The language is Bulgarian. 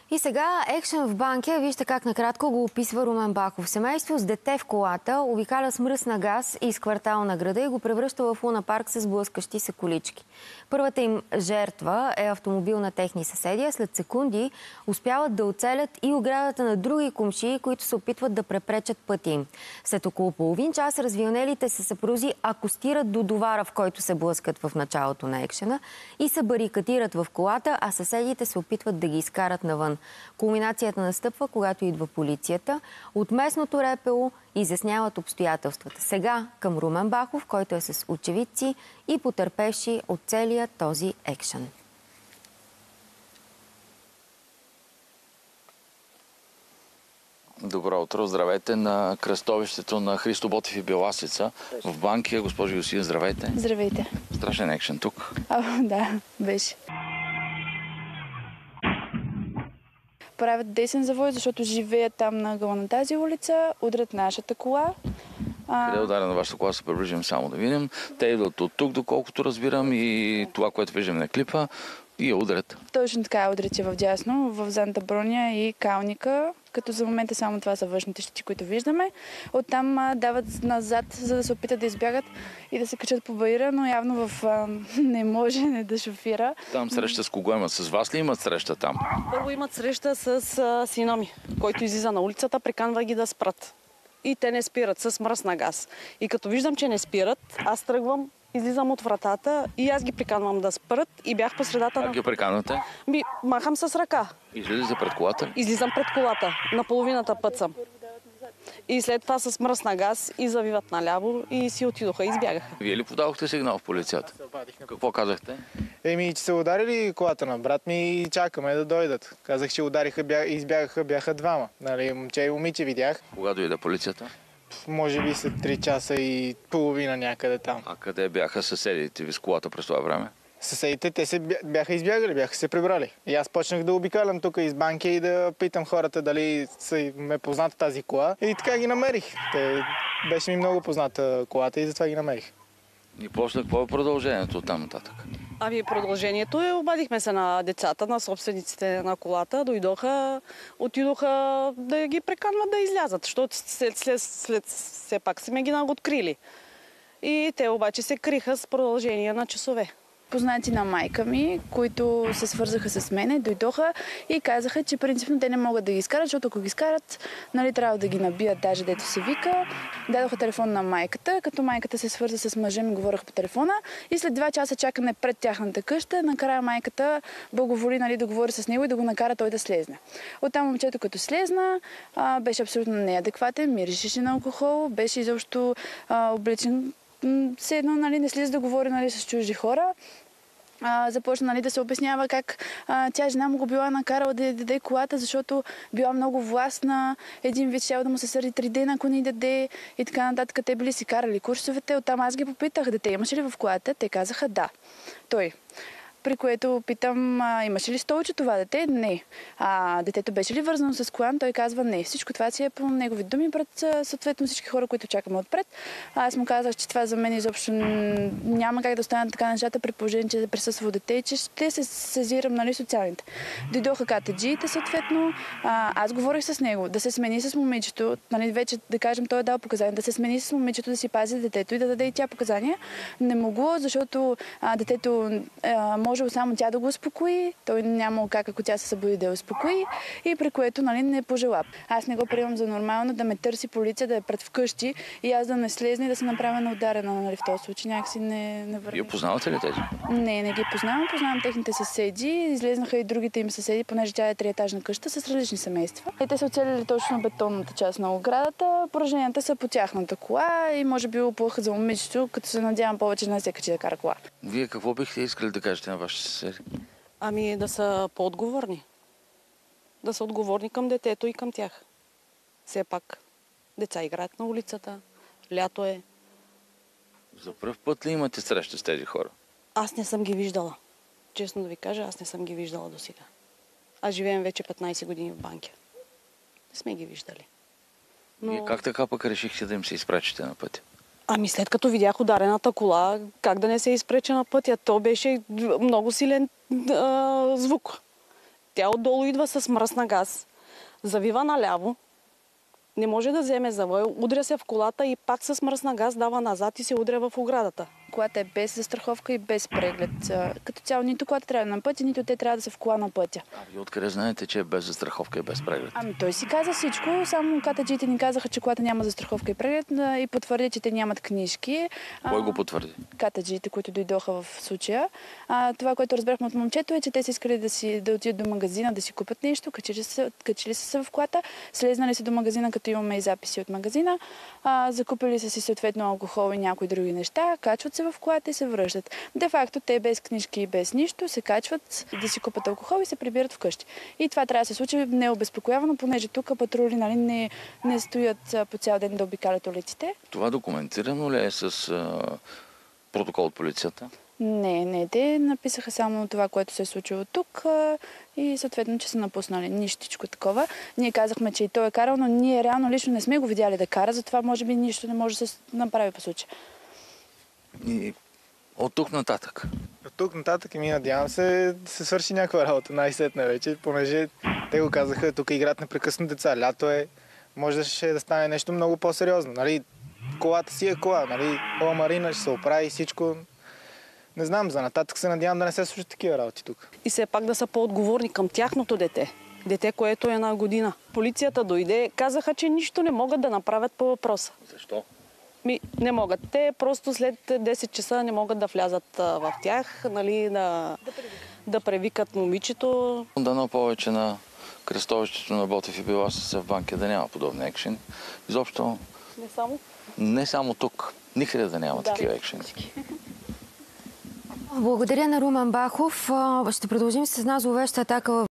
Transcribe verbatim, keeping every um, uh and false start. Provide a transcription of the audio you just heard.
И сега екшен в Банкя. Вижте как накратко го описва Румен Бахов. Семейство с дете в колата обикаля с мръсна газ из квартал на града и го превръща в лунапарк с блъскащи се колички. Първата им жертва е автомобил на техни съседи, а след секунди успяват да оцелят и оградата на други комшии, които се опитват да препречат пътя им. След около половин час развилнелите се съпрузи акостират до довара, в който се блъскат в началото на екшена, и се барикадират в колата, а съседите се опитват да ги изкарат навън. Кулминацията настъпва, когато идва полицията. От местното РПУ изясняват обстоятелствата. Сега към Румен Бахов, който е с очевидци и потърпевши от целия този екшен. Добро утро, здравейте на кръстовището на Христо Ботев и Беласица в Банкя. Госпожо Йосия, здравейте. Здравейте. Страшен екшен тук. А, да, беше. Правят десен завой, защото живеят там на ъгъла на тази улица, удрят нашата кола. Къде е ударена вашата кола, се приближим само да видим. Те идват от тук, доколкото разбирам, и това, което виждам на клипа, и я удрят. Точно така, удрят се в дясно, в задната броня и калника, като за момента само това са външните щити, които виждаме. Оттам а, дават назад, за да се опитат да избягат и да се качат по баира, но явно в а, не може не да шофира. Там среща с кого имат? С вас ли имат среща там? Първо имат среща с а, сина ми, който излиза на улицата, приканва ги да спрат. И те не спират с мръсна газ. И като виждам, че не спират, аз тръгвам, излизам от вратата и аз ги приканвам да спрат и бях по средата. Как на... ги приканвате? Би, махам с ръка. Излизате пред колата? Излизам пред колата. На половината път съм. И след това с мръсна газ и завиват наляво и си отидоха, избягаха. Вие ли подадохте сигнал в полицията? Какво казахте? Еми, че са ударили колата на брат ми и чакаме да дойдат. Казах, че удариха и избягаха, бяха двама. Нали, момче и момиче видях. Кога дойде полицията? Може би след три часа и половина някъде там. А къде бяха съседите ви с колата през това време? Съседите, те се бяха избягали, бяха се прибрали. И аз почнах да обикалям тук из Банкя и да питам хората дали са ме позната тази кола. И така ги намерих. Те, беше ми много позната колата и затова ги намерих. И после какво е продължението от там нататък? Ами продължението е, обадихме се на децата, на собствениците на колата, дойдоха, отидоха да ги преканват да излязат, защото след, след, след все пак сме ги открили. И те обаче се криха с продължение на часове. Познати на майка ми, които се свързаха с мене, дойдоха и казаха, че принципно те не могат да ги изкарат, защото ако ги изкарат, нали, трябва да ги набият, даже дето се вика. Дадоха телефон на майката, като майката се свърза с мъжа ми, говореха по телефона и след два часа чакане пред тяхната къща, накрая майката благоволи, нали, да говори с него и да го накара той да слезне. Оттам момчето като слезна, а, беше абсолютно неадекватен, миришеше на алкохол, беше изобщо а, облечен, все едно, нали, не слиза да говори, нали, с чужди хора. А, започна, нали, да се обяснява как а, тя жена му го била накарала да даде колата, защото била много властна. Един вид щял да му се сърди три дена, ако не даде и така нататък. Те били си карали курсовете. Оттам аз ги попитах, дете имаше ли в колата? Те казаха да. Той. При което питам, а, имаше ли столче това дете? Не. А детето беше ли вързано с колан? Той казва не. Всичко това си е по негови думи пред съответно всички хора, които чакаме отпред. А аз му казах, че това за мен изобщо няма как да останат така нещата, при положение, че присъства дете и че ще се сезирам, нали, социалните. Дойдоха катаджиите съответно. А, аз говорих с него да се смени с момичето. Нали, вече, да кажем, той е дал показания. Да се смени с момичето, да си пази детето и да даде и тя показания. Не могло, защото а, детето а, може само тя да го успокои, той няма как, ако тя се събуди, да я успокои, и при което, нали, не пожела. Аз не го приемам за нормално да ме търси полиция, да е пред вкъщи и аз да не слезна и да се направя на ударена, нали, в този случай. Някакси не, не върви. Вие познавате ли тези? Не, не ги познавам. Познавам техните съседи. Излезнаха и другите им съседи, понеже тя е триетажна къща с различни семейства. И те са оцелили точно бетонната част на оградата. Пораженията са по тяхната кола и може би оплаха за момичето, като се надявам повече не се качи да кара кола. Вие какво бихте искали да кажете на вашите съседи? Ами да са по-отговорни. Да са отговорни към детето и към тях. Все пак деца играят на улицата, лято е. За пръв път ли имате среща с тези хора? Аз не съм ги виждала. Честно да ви кажа, аз не съм ги виждала досега. Аз живеем вече петнайсет години в Банкя. Не сме ги виждали. Но... Вие как така пък решихте да им се изпречите на пътя? Ами след като видях ударената кола, как да не се изпрече на пътя? То беше много силен а, звук. Тя отдолу идва с мръсна газ, завива наляво, не може да вземе завой, удря се в колата и пак с мръсна газ дава назад и се удря в оградата. Колата е без застраховка и без преглед. Като цяло нито колата трябва да е на пътя, нито те трябва да са в кола на пътя. А вие откъде знаете, че е без застраховка и без преглед? Ами той си каза всичко, само катаджиите ни казаха, че колата няма застраховка и преглед и потвърди, че те нямат книжки. Кой го потвърди? Катаджиите, които дойдоха в случая. А, това, което разбрахме от момчето е, че те са искали да, си, да отидат до магазина, да си купят нещо, качили са, качили са се в колата, слезнали са до магазина, като имаме и записи от магазина, а, закупили са си съответно алкохол и някои други неща, качват се в колата и се връщат. Де факто те без книжки и без нищо се качват да си купат алкохол и се прибират вкъщи. И това трябва да се случи необезпокоявано, понеже тук патрули нали, не, не стоят по цял ден да обикалят улиците. Това документирано ли е с а, протокол от полицията? Не, не, те написаха само това, което се е случило тук а, и съответно, че са напуснали. Нищичко такова. Ние казахме, че и той е карал, но ние реално лично не сме го видяли да кара, затова може би нищо не може да се направи по случая. И от тук нататък? От тук нататък ми надявам се да се свърши някаква работа най-сетне вече, понеже те го казаха, тук играят непрекъснато деца. Лято е, може да ще да стане нещо много по-сериозно. Нали? Колата си е кола, нали? Кола Марина ще се оправи всичко. Не знам, за нататък се надявам да не се случат такива работи тук. И все пак да са по-отговорни към тяхното дете. Дете, което е на година. Полицията дойде, казаха, че нищо не могат да направят по въпроса. Защо? Ми, не могат. Те просто след десет часа не могат да влязат а, в тях, нали, да, да превикат момичето. Дано повече на кръстовището на Ботев и Беласа в банки да няма подобни екшени. Изобщо Не само. не само тук, никъде да няма Да. такива екшени. Благодаря на Румен Бахов. Ще продължим с една зловеща атака в